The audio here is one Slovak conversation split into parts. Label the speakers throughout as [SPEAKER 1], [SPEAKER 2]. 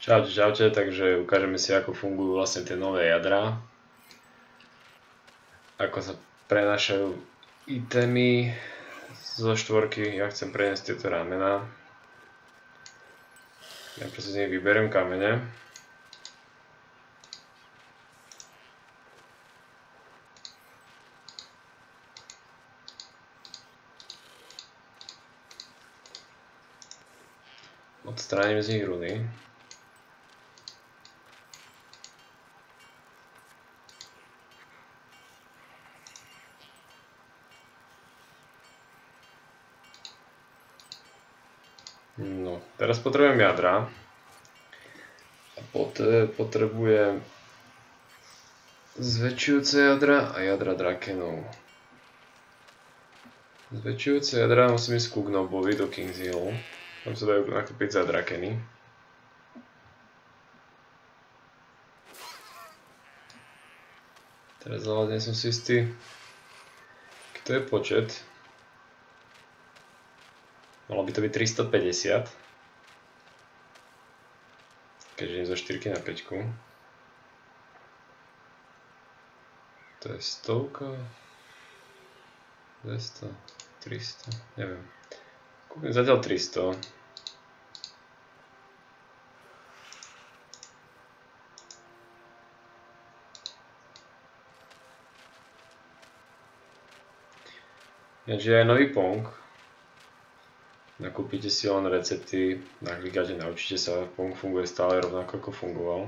[SPEAKER 1] Čaute, čaute, takže ukážeme si, ako fungujú vlastne tie nové jadrá. Ako sa prenášajú itemy zo štvorky. Ja chcem preniesť tieto ramená. Ja proste z nich vyberiem kamene. Odstránim z nich runy. No, teraz potrebujem jadra. A potrebujem zväčšujúce jadra a jadra drakenov. Zväčšujúce jadra musím ísť ku Gnobovi do King's Hill. Tam sa dajú nakúpiť za drakeny. Teraz ale nie som si istý, aký to je počet. Malo by to byť 350. Keďže idem zo 4 na 5. To je 100, 200, 300, neviem. Kúpim zatiaľ 300. Takže aj nový Pong. Nakúpite si len recepty, naklikáte, naučíte sa, Pong funguje stále rovnako ako fungoval.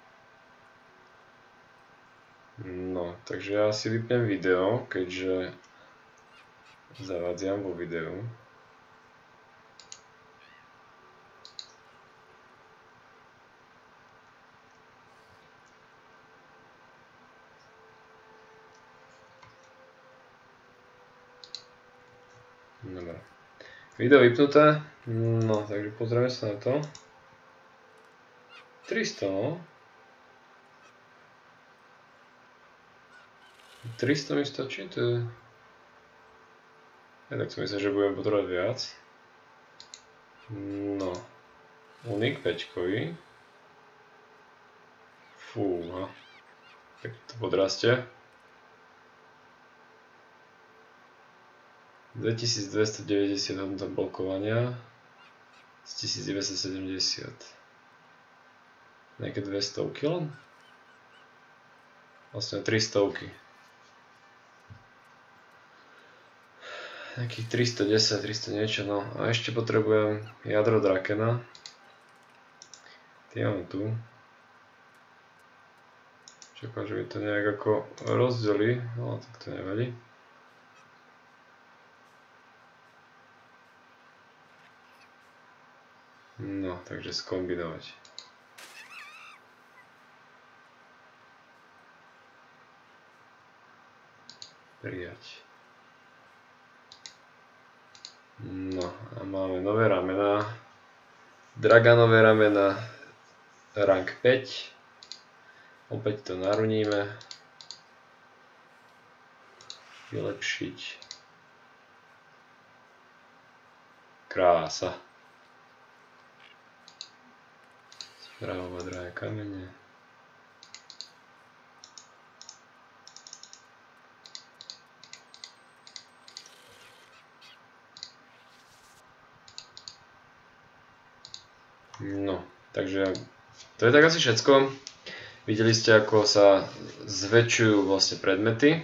[SPEAKER 1] No, takže ja si vypnem video, keďže zavádziam vo videu. Dobre. Video vypnuté. No, takže pozrieme sa na to. 300, no. 300 mi stačí, to je... Ja tak som myslel, že budem potrebovať viac. No. Unik 5-kový. Fúha. Tak to podrastie. 2290 hodnota blokovania z 1970. Nejaké 200 len? Vlastne 300. Nejakých 310, 300 niečo, no. A ešte potrebujem jadro drakena. Tie máme tu. Čakám, že mi to nejak ako rozdelí, no tak to nevadí. No, takže skombinovať. Prijať. No, a máme nové ramená. Draganové ramená. Rank 5. Opäť to naruníme. Vylepšiť. Krása. Správovať drahé kamene. No, takže to je tak asi všetko. Videli ste, ako sa zväčšujú vlastne predmety.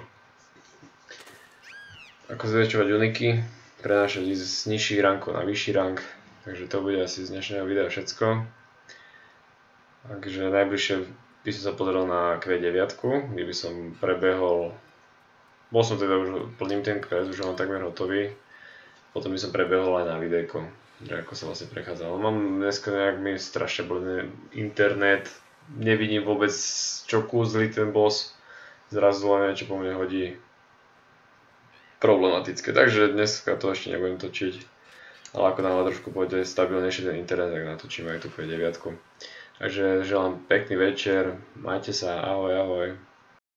[SPEAKER 1] Ako zväčšovať uniky, prenášať z nižších rankov na vyšší rank. Takže to bude asi z dnešného videa všetko. Takže najbližšie by som sa pozrel na Q9, kde by som prebehol, bol som teda už, plním ten quest, už mám takmer hotový, potom by som prebehol aj na videjko, že ako sa vlastne prechádzal. Mám dneska nejak mi strašne blbne internet, nevidím vôbec čo kúzli ten boss, zrazu len niečo po mne hodí, problematické, takže dneska to ešte nebudem točiť, ale ako náhle trošku pôjde stabilnejšie ten internet, tak natočím aj tú Q9. Takže želám pekný večer, majte sa, ahoj, ahoj.